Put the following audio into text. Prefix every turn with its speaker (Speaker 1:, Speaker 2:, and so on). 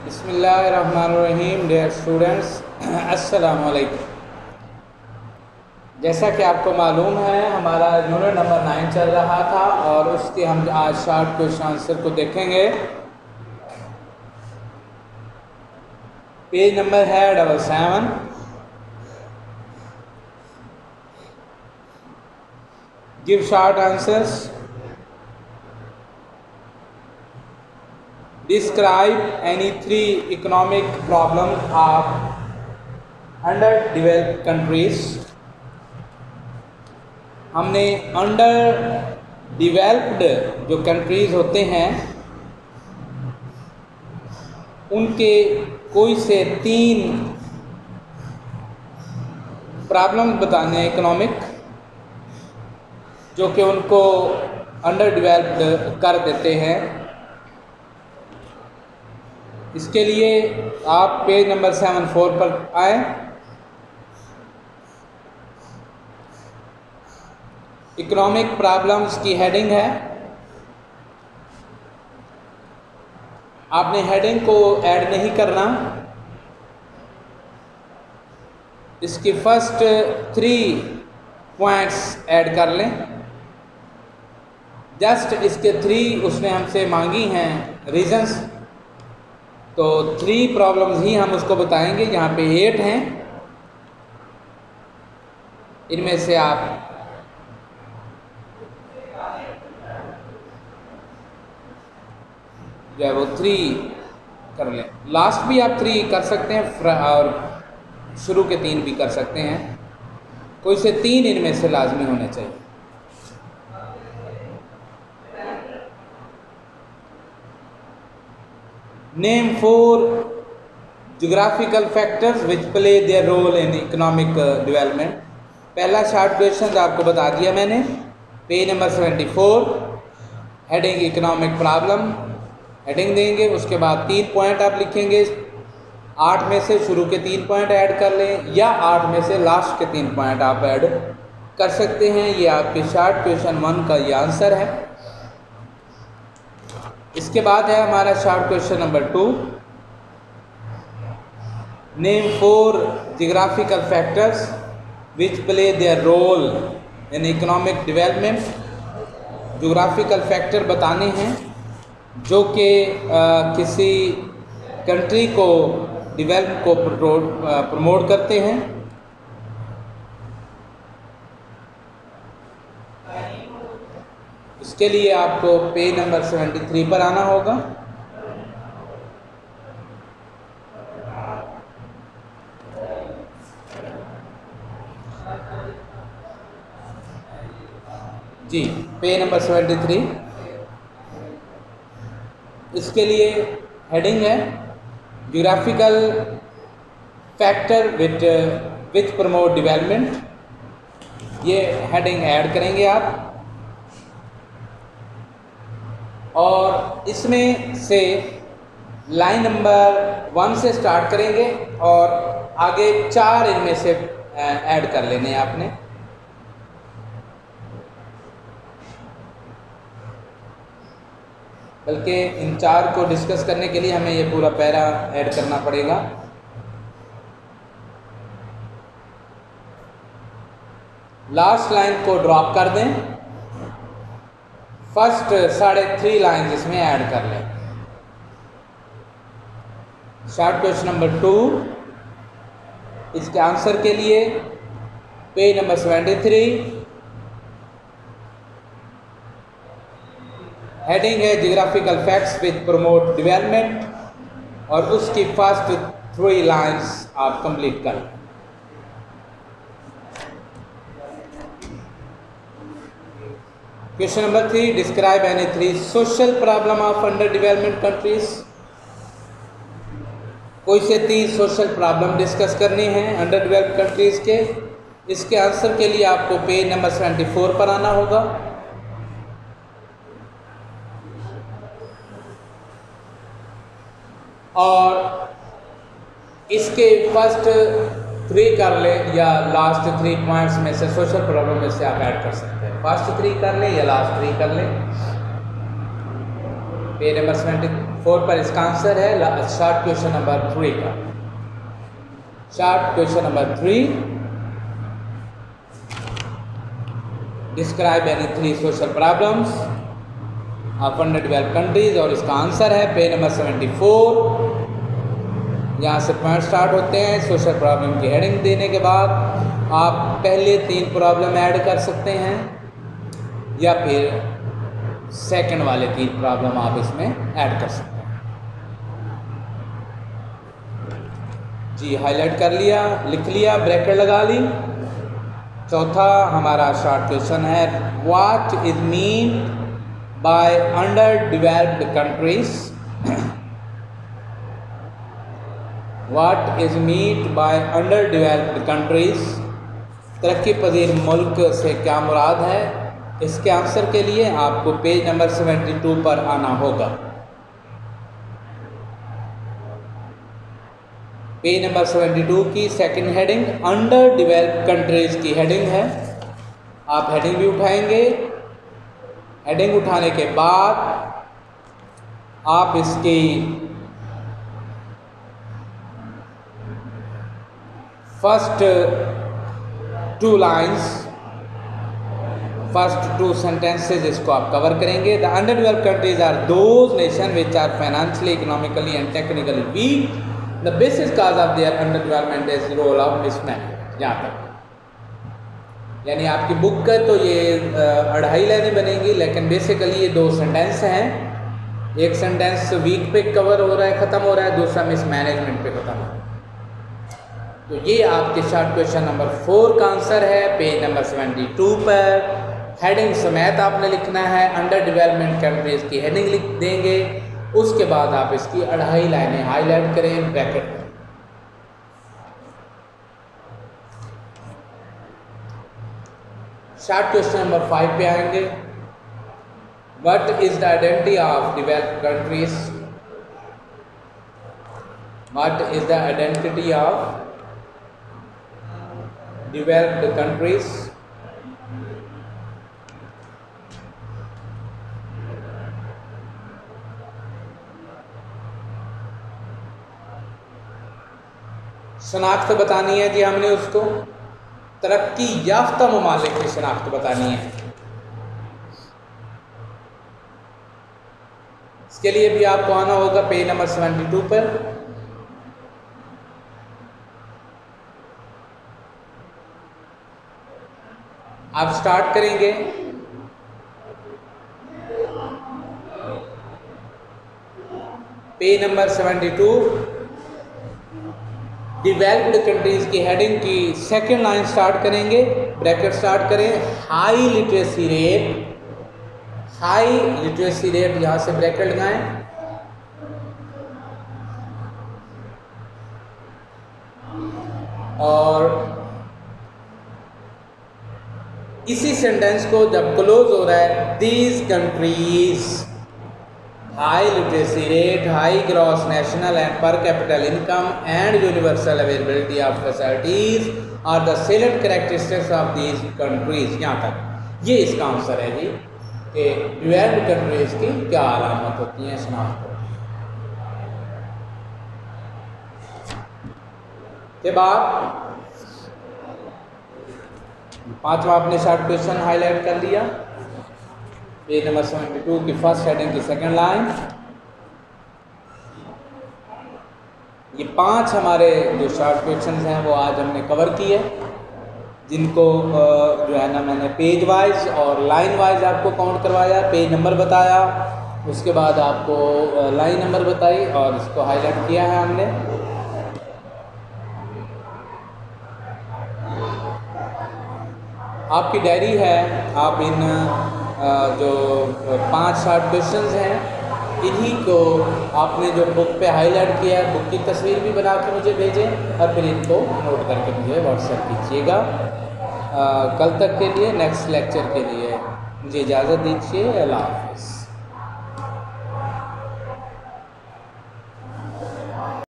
Speaker 1: बिस्मिल्लाहिर्रहमानिर्रहीम। Dear students, अस्सलामु अलैकुम। जैसा कि आपको मालूम है, हमारा यूनिट नंबर 9 चल रहा था और उसके हम आज शॉर्ट क्वेश्चन आंसर को देखेंगे। पेज नंबर है 77। Give short answers. Describe any three economic problems of underdeveloped countries। हमने अंडर डिवेल्प्ड जो कंट्रीज होते हैं उनके कोई से 3 प्रॉब्लम बताने हैं इकोनॉमिक, जो कि उनको अंडर डिवेल्प्ड कर देते हैं। इसके लिए आप पेज नंबर 74 पर आए। इकोनॉमिक प्रॉब्लम्स की हेडिंग है। आपने हेडिंग को ऐड नहीं करना, इसकी फर्स्ट 3 पॉइंट्स ऐड कर लें। जस्ट इसके 3 उसने हमसे मांगी हैं रीजंस, तो 3 प्रॉब्लम्स ही हम उसको बताएंगे। यहाँ पे 8 हैं, इनमें से आप जो है वो 3 कर लें। लास्ट भी आप 3 कर सकते हैं और शुरू के 3 भी कर सकते हैं। कोई से 3 इनमें से लाजमी होने चाहिए। Name 4 geographical factors which play their role in economic development। पहला शॉर्ट क्वेश्चन आपको बता दिया मैंने, page number 74, heading economic problem, heading देंगे। उसके बाद 3 पॉइंट आप लिखेंगे। 8 में से शुरू के 3 पॉइंट ऐड कर लें या 8 में से लास्ट के 3 पॉइंट आप ऐड कर सकते हैं। ये आपके शॉर्ट क्वेश्चन 1 का ये आंसर है। इसके बाद है हमारा short question number 2। Name 4 geographical factors which play their role in economic development. Geographical factor बताने हैं जो कि किसी कंट्री को डेवलप को प्रमोट करते हैं। इसके लिए आपको पेज नंबर 73 पर आना होगा। जी, पेज नंबर 73। इसके लिए हेडिंग है geographical factor which promote development. ये हेडिंग ऐड करेंगे आप और इसमें से लाइन नंबर 1 से स्टार्ट करेंगे और आगे 4 इनमें से ऐड कर लेने हैं आपने। बल्कि इन 4 को डिस्कस करने के लिए हमें ये पूरा पैरा ऐड करना पड़ेगा। लास्ट लाइन को ड्रॉप कर दें, फर्स्ट 3.5 लाइन इसमें ऐड कर लें। शॉर्ट क्वेश्चन नंबर 2, इसके आंसर के लिए पेज नंबर 73, हेडिंग है geographical facts which promote development और उसकी फर्स्ट 3 लाइन्स आप कंप्लीट कर लें। Question number 3, describe any 3 social problem of under development countries. कोई से 3 सोशल प्रॉब्लम डिस्कस करनी है अंडर डेवलप्ड कंट्रीज के। इसके आंसर के लिए आपको पेज नंबर 74 पर आना होगा। और इसके फर्स्ट 3 कर लें या लास्ट 3 पॉइंट्स में से सोशल प्रॉब्लम में से आप ऐड कर सकते हैं। फर्स्ट 3 कर लें या लास्ट 3 कर लें। पेज नंबर 4 पर इसका आंसर है शॉर्ट क्वेश्चन नंबर 3 का। Short question number 3, describe any 3 social problems of under developed countries, और इसका आंसर है पेज नंबर 74। यहाँ से पॉइंट स्टार्ट होते हैं। सोशल प्रॉब्लम की हेडिंग देने के बाद आप पहले 3 प्रॉब्लम ऐड कर सकते हैं या फिर सेकंड वाले 3 प्रॉब्लम आप इसमें ऐड कर सकते हैं। जी हाईलाइट कर लिया, लिख लिया, ब्रैकेट लगा ली। चौथा हमारा शॉर्ट क्वेश्चन है, what is mean by under developed countries. What is mean by under developed countries, तरक्की पजीर मुल्क से क्या मुराद है। इसके आंसर के लिए आपको पेज नंबर 72 पर आना होगा। पेज नंबर 72 की second heading under developed countries की हेडिंग है। आप हेडिंग भी उठाएंगे। हेडिंग उठाने के बाद आप इसकी फर्स्ट 2 लाइन्स, फर्स्ट 2 सेंटेंसेज इसको आप कवर करेंगे। The under developed countries are those nation which are financially, economically and technically weak. The basis cause of their under development is role of mismanagement. यहाँ तक यानी आपकी बुक का तो ये 2.5 लाइनें बनेंगी, लेकिन बेसिकली ये 2 सेंटेंस हैं। एक सेंटेंस वीक पे कवर हो रहा है, ख़त्म हो रहा है, दूसरा मिसमैनेजमेंट पे ख़त्म हो रहा है। तो ये आपके शॉर्ट क्वेश्चन नंबर 4 का आंसर है पेज नंबर 72 पर। हेडिंग समेत आपने लिखना है, अंडर डेवलपमेंट कंट्रीज की हेडिंग लिख देंगे। उसके बाद आप इसकी 2.5 लाइनें हाईलाइट करें, ब्रैकेट करें। शॉर्ट क्वेश्चन नंबर 5 पे आएंगे। What is the identity of developed countries. What is the identity of developed countries। शनाख्त बतानी है जी हमने उसको, तरक्की याफ्ता ममालिक की शनाख्त बतानी है। इसके लिए भी आपको आना होगा पेज नंबर 72 पर। आप स्टार्ट करेंगे। पेज नंबर 72 डेवलप्ड कंट्रीज की हेडिंग की सेकंड लाइन स्टार्ट करेंगे, ब्रैकेट स्टार्ट करें। High literacy rate, high literacy rate, यहां से ब्रैकेट लगाएं। और इसी सेंटेंस को जब क्लोज हो रहा है, these countries high literacy rate, high gross national and per capita income and universal availability of facilities are the select characteristics of these countries. यहाँ तक ये इसका आंसर है जी कि डेवलप्ड कंट्रीज की क्या अलामत होती हैं, शनाख्त होती है। के बाद 5वां आपने शॉर्ट क्वेश्चन हाईलाइट कर लिया। पेज नंबर 72 की फर्स्ट हेडिंग की सेकंड लाइन। ये 5 हमारे जो शॉर्ट क्वेश्चन हैं वो आज हमने कवर किए, जिनको जो है ना मैंने पेज वाइज और लाइन वाइज आपको काउंट करवाया, पेज नंबर बताया, उसके बाद आपको लाइन नंबर बताई और इसको हाईलाइट किया है हमने। आपकी डायरी है, आप इन जो 5 शॉर्ट क्वेश्चंस हैं इन्हीं को आपने जो बुक पे हाईलाइट किया है, बुक की तस्वीर भी बना के मुझे भेजें और फिर इनको नोट करके मुझे व्हाट्सएप कीजिएगा। कल तक के लिए, नेक्स्ट लेक्चर के लिए मुझे इजाज़त दीजिए। अल्लाह हाफ़िज़।